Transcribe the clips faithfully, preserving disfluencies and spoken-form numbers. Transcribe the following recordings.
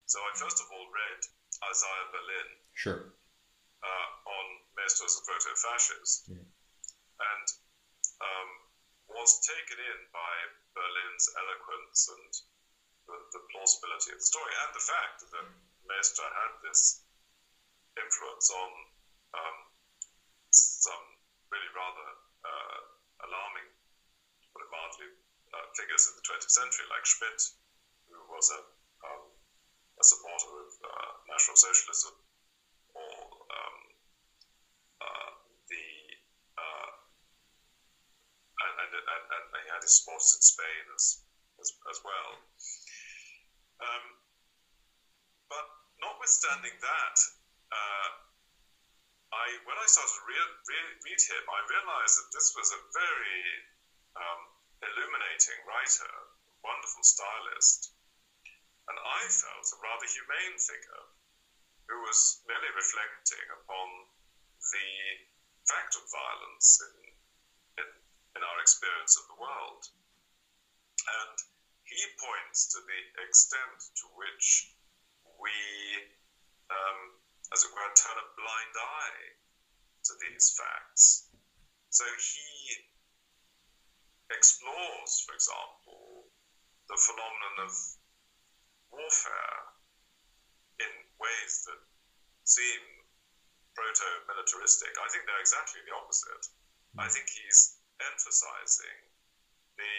So I first of all read Isaiah Berlin Sure. uh, on Maestro as a proto-fascist, Yeah. and um, was taken in by Berlin's eloquence and the, the plausibility of the story, and the fact that Maestro had this influence on um, some really rather uh, alarming, to put it mildly, uh, figures in the twentieth century, like Schmidt, who was a, um, a supporter of uh, National Socialism, or um, uh, the uh, and, and, and, and he had his supporters in Spain as as, as well. Um, but notwithstanding that, uh, I when I started to re- re- read him, I realized that this was a very um, illuminating writer, wonderful stylist, and I felt a rather humane figure who was merely reflecting upon the fact of violence in, in, in our experience of the world. And he points to the extent to which we, um, as it were, turn a blind eye to these facts. So he explores, for example, the phenomenon of warfare in ways that seem proto-militaristic. I think they're exactly the opposite. I think he's emphasizing the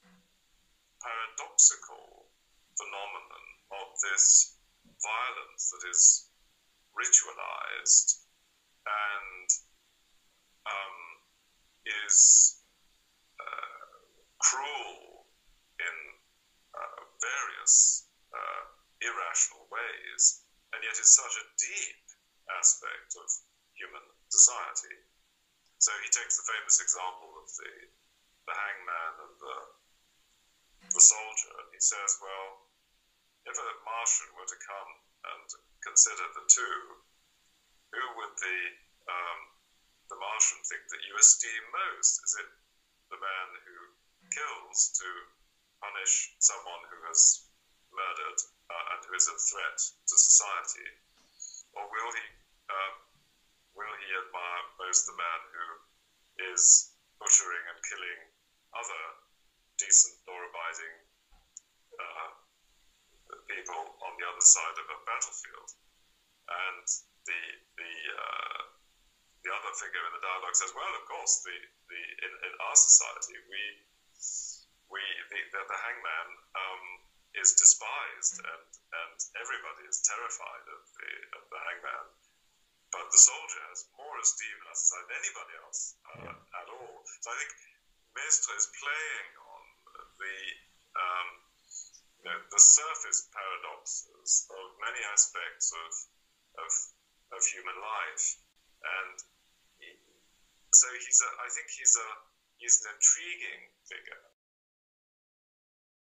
paradoxical phenomenon of this violence that is ritualized and um, is uh, cruel in uh, various uh, irrational ways, and yet is such a deep aspect of human society. So he takes the famous example of the, the hangman and the, the soldier, and he says, well, if a Martian were to come and consider the two, who would the um, the Martian think that you esteem most? Is it the man who kills to punish someone who has murdered uh, and who is a threat to society, or will he uh, will he admire most the man who is butchering and killing other decent, law-abiding uh, people on the other side of a battlefield? And the the uh, the other figure in the dialogue says, well, of course, the, the in, in our society, we we the, the, the hangman um, is despised, and, and everybody is terrified of the of the hangman. But the soldier has more esteem in our society than anybody else uh, at all. So I think Maestro is playing on the um, you know, the surface paradoxes of many aspects of of, of human life, and he, so he's a, I think he's a he's an intriguing figure,